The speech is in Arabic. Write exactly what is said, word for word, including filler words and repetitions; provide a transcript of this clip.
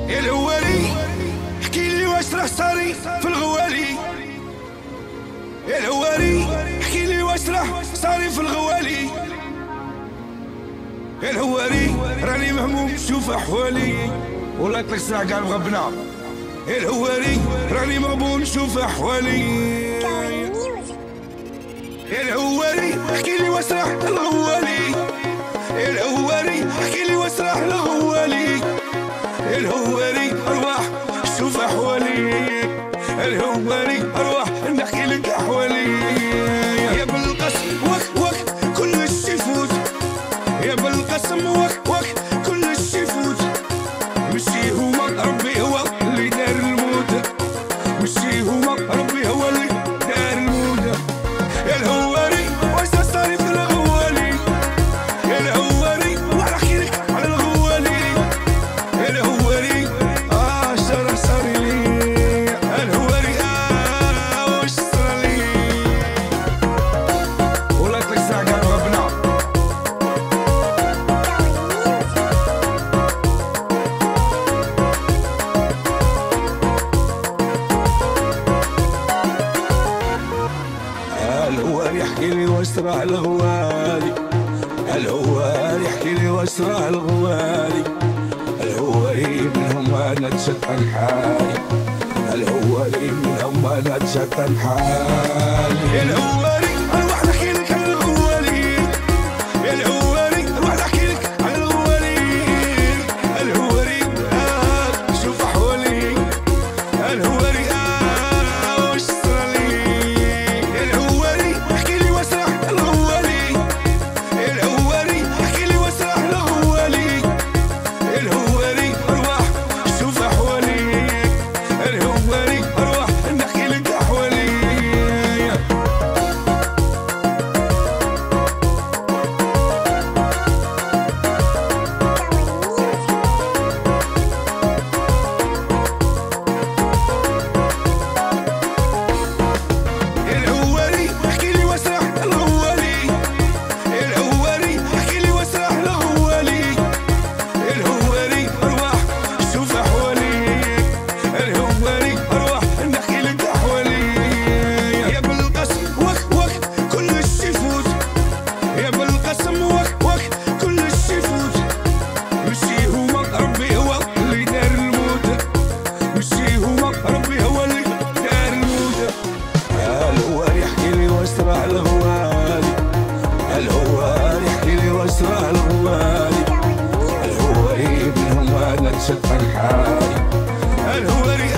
يا الهواري احكي لي واش راه صاري في الغوالي. يا الهواري احكي لي واش راه صاري في الغوالي. يا الهواري راني مهموم شوف احوالي والله يطلق الساعة كاع مغبنا. يا الهواري راني مغبون شوف احوالي. يا الهواري احكي لي واش راه الغوالي. يا الهواري احكي لي واش راه الغوالي. يا الهواري ارواح شوف احوالي. الهواري ارواح نحكي لك احوالي. يا بالقسم وك وك كل شي يفوت. يا بالقسم وك وك كل شي يفوت. مشي هما ربي هو اللي دار الموت. مشي هما ربي هو اللي دار الموت. يا الهواري واش صاري في الغوالي. يا الهواري واش نحكي لك على الغوالي. يا الهواري اه شرح صاري لي. الهواري اه واش صار لي والله يطلق الساعة كاع مغبنا. الهواري يحكي لي واش راه الغوالي. الهواري يحكي لي واش راه الغوالي. الهواري منهم انا تشتن حالي. الهواري منهم انا تشتن حالي. الهواري اروح نحكي لك على الغوالي. الهواري اروح نحكي لك على الغوالي. الهواري آه شوف احوالي. الهواري آه واش صار لي. الهواري احكي لي واش راه الغوالي. الهواري احكي لي واش راه الغوالي. الهواري ارواح شوف احوالي. الهواري ارواح نحكي لك احوالي. الهواري احكي لي واش راه الغوالي. الهواري احكي لي واش راه الغوالي. الهواري ارواح شوف احوالي. الهواري ارواح نحكي لك احوالي. يا بالقسم وك وك كل شي يفوت. يا بالقسم وك وك كل شي يفوت. مشي هما ربي هو اللي دار الموت. مشي هما ربي هو اللي دار الموت. الهواري يحكي لي واش راه الغوالي. الهواري يحكي لي واش راه الغوالي. الهواري منهم انا تشتن حالي. الهواري